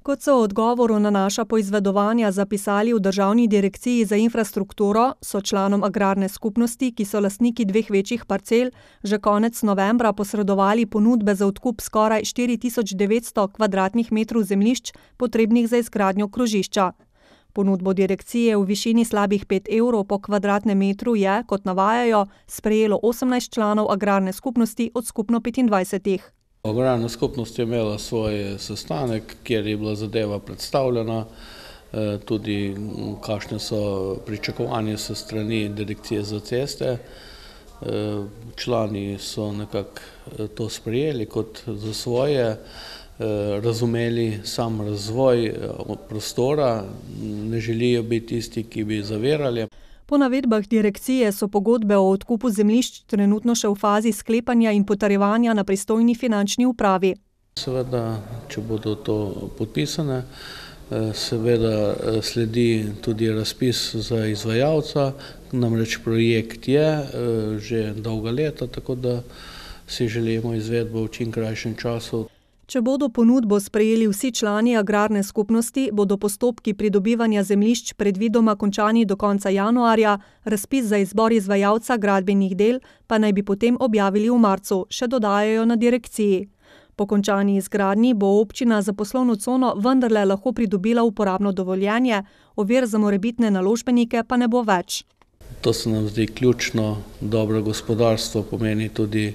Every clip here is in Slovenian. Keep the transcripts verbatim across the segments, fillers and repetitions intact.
Kot so v odgovoru na naša poizvedovanja zapisali v Državni direkciji za infrastrukturo, so članom agrarne skupnosti, ki so lastniki dveh večjih parcel, že konec novembra posredovali ponudbe za odkup skoraj štiri tisoč devetsto kvadratnih metrov zemljišč, potrebnih za izgradnjo krožišča. Ponudbo direkcije v višini slabih pet evrov po kvadratnem metru je, kot navajajo, sprejelo osemnajst članov agrarne skupnosti od skupno petindvajsetih. Agrarna skupnost je imela svoj sestanek, kjer je bila zadeva predstavljena, tudi kakšne so pričakovanja s strani Direkcije za ceste. Člani so nekako to sprejeli kot za svoje, razumeli sam razvoj prostora, ne želijo biti tisti, ki bi zavirali. Po navedbah direkcije so pogodbe o odkupu zemljišč trenutno še v fazi sklepanja in potrjevanja na pristojni finančni upravi. Seveda, če bodo to podpisane, seveda sledi tudi razpis za izvajalca, namreč projekt je že dolga leta, tako da si želimo izvedbo v čim krajšem času. Če bodo ponudbo sprejeli vsi člani agrarne skupnosti, bodo postopki pridobivanja zemljišč predvidoma končani do konca januarja, razpis za izbor izvajalca gradbenih del pa naj bi potem objavili v marcu, še dodajajo na direkciji. Po končani izgradnji bo občina za poslovno cono vendarle lahko pridobila uporabno dovoljenje, ovir za morebitne naložbenike pa ne bo več. To se nam zdi ključno, dobro gospodarstvo pomeni tudi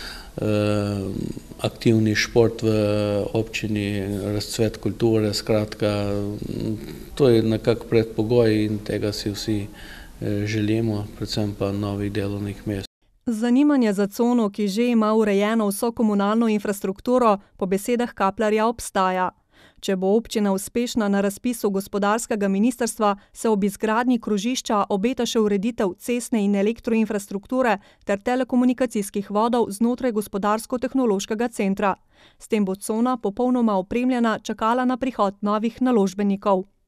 aktivni šport v občini, razcvet kulture, skratka, to je nekako predpogoj in tega si vsi želimo, predvsem pa novih delovnih mest. Zanimanje za cono, ki že ima urejeno vso komunalno infrastrukturo, po besedah Kaplerja obstaja. Če bo občina uspešna na razpisu gospodarskega ministrstva, se ob izgradnji krožišča obeta še ureditev cestne in elektroinfrastrukture ter telekomunikacijskih vodov znotraj gospodarsko-tehnološkega centra. S tem bo cona popolnoma opremljena čakala na prihod novih naložbenikov.